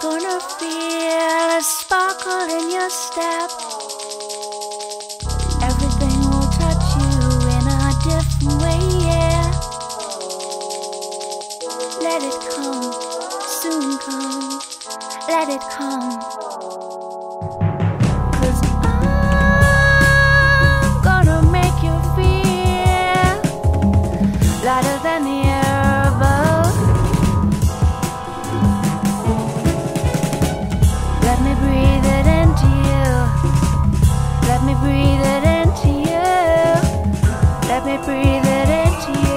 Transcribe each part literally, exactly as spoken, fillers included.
Gonna feel a sparkle in your step. Everything will touch you in a different way, yeah. Let it come, soon come, let it come. 'Cause I'm gonna make you feel lighter than the air above. Let me breathe it into you. Let me breathe it into you. Let me breathe it into you.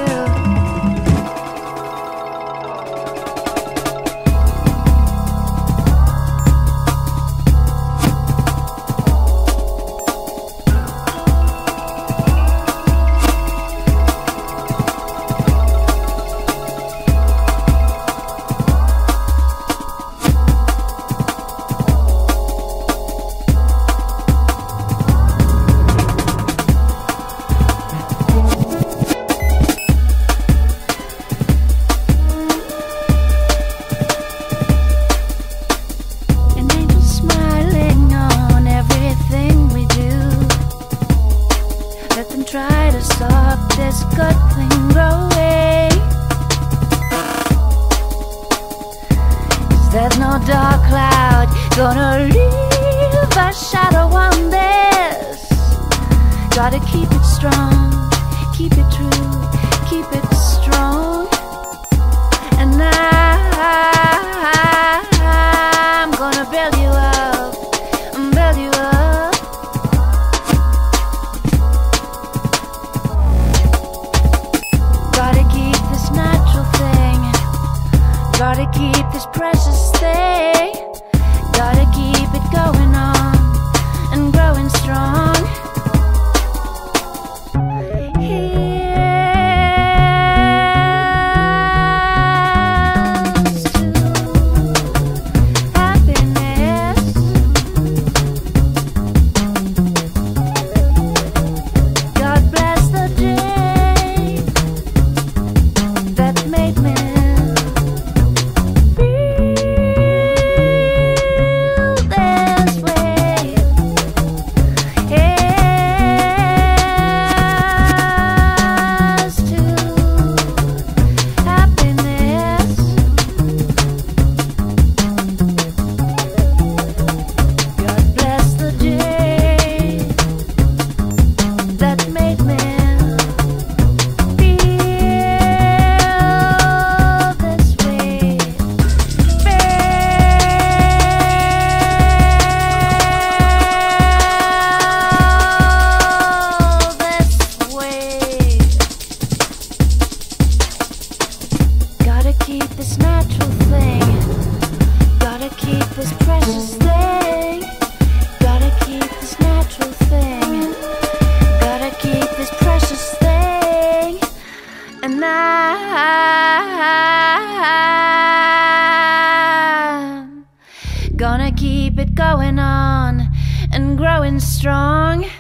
Try to stop this good thing growing. 'Cause there's no dark cloud gonna leave a shadow on this. Gotta keep it strong, keep it true, keep it strong. And I, I'm gonna build you up, build you up. Gotta keep this precious thing. Gotta keep it going on and growing strong. Here's to happiness. God bless the day that made me. Keep this natural thing. Gotta keep this precious thing. Gotta keep this natural thing. Gotta keep this precious thing. And I'm gonna keep it going on and growing strong.